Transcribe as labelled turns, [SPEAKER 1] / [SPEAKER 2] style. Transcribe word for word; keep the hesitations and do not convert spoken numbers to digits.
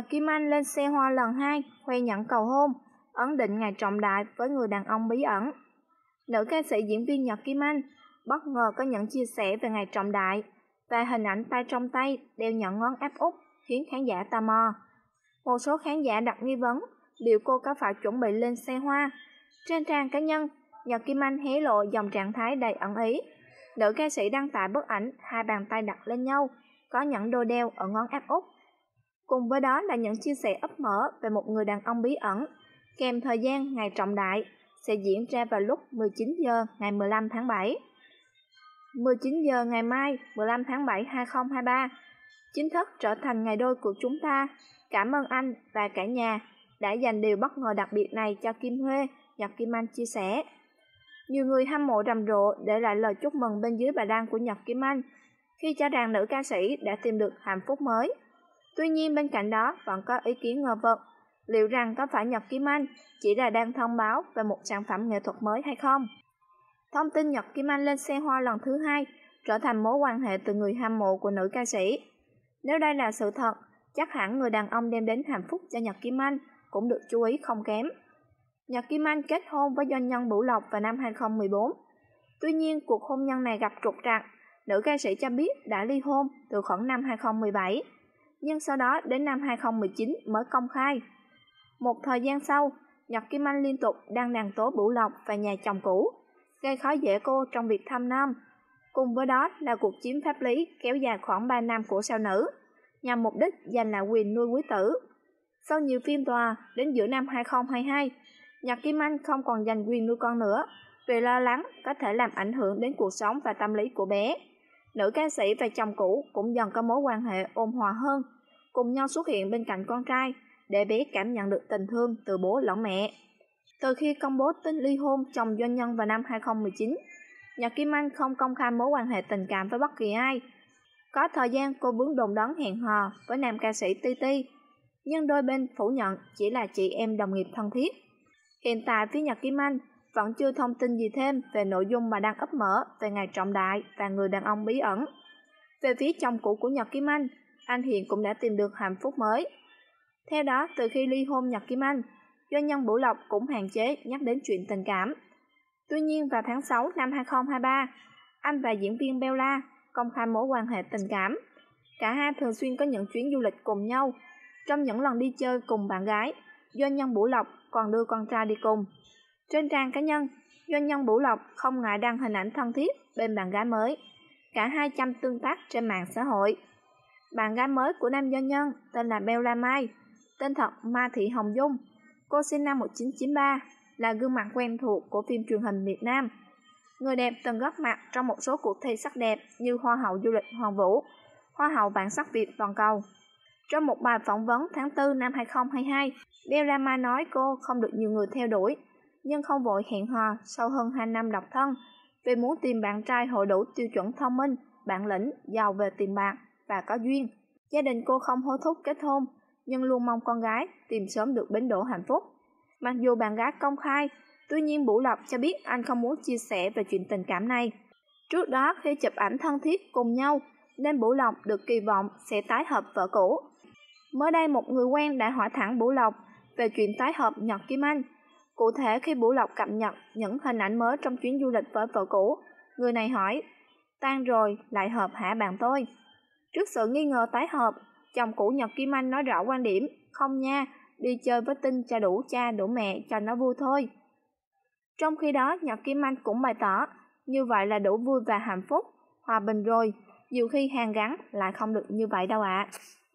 [SPEAKER 1] Kim Anh lên xe hoa lần hai, khoe nhẫn cầu hôn, ấn định ngày trọng đại với người đàn ông bí ẩn. Nữ ca sĩ diễn viên Nhật Kim Anh bất ngờ có những chia sẻ về ngày trọng đại và hình ảnh tay trong tay đeo nhẫn ngón áp út khiến khán giả tò mò. Một số khán giả đặt nghi vấn liệu cô có phải chuẩn bị lên xe hoa. Trên trang cá nhân, Nhật Kim Anh hé lộ dòng trạng thái đầy ẩn ý. Nữ ca sĩ đăng tải bức ảnh hai bàn tay đặt lên nhau, có nhẫn đôi đeo ở ngón áp út. Cùng với đó là những chia sẻ ấp mở về một người đàn ông bí ẩn, kèm thời gian ngày trọng đại sẽ diễn ra vào lúc mười chín giờ ngày mười lăm tháng bảy. mười chín giờ ngày mai, mười lăm tháng bảy hai nghìn không trăm hai mươi ba, chính thức trở thành ngày đôi của chúng ta. Cảm ơn anh và cả nhà đã dành điều bất ngờ đặc biệt này cho Kim Huê, Nhật Kim Anh chia sẻ. Nhiều người hâm mộ rầm rộ để lại lời chúc mừng bên dưới bài đăng của Nhật Kim Anh khi cho rằng nữ ca sĩ đã tìm được hạnh phúc mới. Tuy nhiên bên cạnh đó vẫn có ý kiến ngờ vực liệu rằng có phải Nhật Kim Anh chỉ là đang thông báo về một sản phẩm nghệ thuật mới hay không. Thông tin Nhật Kim Anh lên xe hoa lần thứ hai trở thành mối quan hệ từ người hâm mộ của nữ ca sĩ. Nếu đây là sự thật, chắc hẳn người đàn ông đem đến hạnh phúc cho Nhật Kim Anh cũng được chú ý không kém. Nhật Kim Anh kết hôn với doanh nhân Bửu Lộc vào năm hai nghìn không trăm mười bốn. Tuy nhiên, cuộc hôn nhân này gặp trục trặc. Nữ ca sĩ cho biết đã ly hôn từ khoảng năm hai nghìn không trăm mười bảy, nhưng sau đó đến năm hai nghìn không trăm mười chín mới công khai. Một thời gian sau, Nhật Kim Anh liên tục đăng đàn tố Bửu Lộc và nhà chồng cũ, gây khó dễ cô trong việc thăm nom. Cùng với đó là cuộc chiến pháp lý kéo dài khoảng ba năm của sao nữ, nhằm mục đích giành lại quyền nuôi quý tử. Sau nhiều phiên tòa, đến giữa năm hai nghìn không trăm hai mươi hai, Nhật Kim Anh không còn giành quyền nuôi con nữa vì lo lắng có thể làm ảnh hưởng đến cuộc sống và tâm lý của bé. Nữ ca sĩ và chồng cũ cũng dần có mối quan hệ ôn hòa hơn, cùng nhau xuất hiện bên cạnh con trai để bé cảm nhận được tình thương từ bố lẫn mẹ. Từ khi công bố tin ly hôn chồng doanh nhân vào năm hai nghìn không trăm mười chín, Nhật Kim Anh không công khai mối quan hệ tình cảm với bất kỳ ai. Có thời gian cô bướng đồn đón hẹn hò với nam ca sĩ Ti Ti, nhưng đôi bên phủ nhận chỉ là chị em đồng nghiệp thân thiết. Hiện tại phía Nhật Kim Anh vẫn chưa thông tin gì thêm về nội dung mà đang ấp mở về ngày trọng đại và người đàn ông bí ẩn. Về phía chồng cũ của Nhật Kim Anh, anh hiện cũng đã tìm được hạnh phúc mới. Theo đó, từ khi ly hôn Nhật Kim Anh, doanh nhân Bửu Lộc cũng hạn chế nhắc đến chuyện tình cảm. Tuy nhiên vào tháng sáu năm hai nghìn không trăm hai mươi ba, anh và diễn viên Bella công khai mối quan hệ tình cảm. Cả hai thường xuyên có những chuyến du lịch cùng nhau. Trong những lần đi chơi cùng bạn gái, doanh nhân Bửu Lộc còn đưa con trai đi cùng. Trên trang cá nhân, doanh nhân Bửu Lộc không ngại đăng hình ảnh thân thiết bên bạn gái mới. Cả hai chăm tương tác trên mạng xã hội. Bạn gái mới của nam doanh nhân tên là Bella Mai, tên thật Ma Thị Hồng Dung. Cô sinh năm một nghìn chín trăm chín mươi ba, là gương mặt quen thuộc của phim truyền hình Việt Nam. Người đẹp từng góp mặt trong một số cuộc thi sắc đẹp như Hoa hậu du lịch Hoàng Vũ, Hoa hậu bản sắc Việt toàn cầu. Trong một bài phỏng vấn tháng tư năm hai nghìn không trăm hai mươi hai, Bella Mai nói cô không được nhiều người theo đuổi, nhưng không vội hẹn hò sau hơn hai năm độc thân vì muốn tìm bạn trai hội đủ tiêu chuẩn thông minh, bản lĩnh, giàu về tiền bạc và có duyên. Gia đình cô không hối thúc kết hôn, nhưng luôn mong con gái tìm sớm được bến đỗ hạnh phúc. Mặc dù bạn gái công khai, tuy nhiên Bửu Lộc cho biết anh không muốn chia sẻ về chuyện tình cảm này. Trước đó khi chụp ảnh thân thiết cùng nhau, nên Bửu Lộc được kỳ vọng sẽ tái hợp vợ cũ. Mới đây một người quen đã hỏi thẳng Bửu Lộc về chuyện tái hợp Nhật Kim Anh. Cụ thể khi Bửu Lộc cập nhật những hình ảnh mới trong chuyến du lịch với vợ cũ, người này hỏi: "Tan rồi, lại hợp hả bạn tôi?" Trước sự nghi ngờ tái hợp, chồng cũ Nhật Kim Anh nói rõ quan điểm: "Không nha, đi chơi với Tinh cho đủ cha đủ mẹ cho nó vui thôi." Trong khi đó, Nhật Kim Anh cũng bày tỏ như vậy là đủ vui và hạnh phúc, hòa bình rồi, nhiều khi hàn gắn lại không được như vậy đâu ạ. À.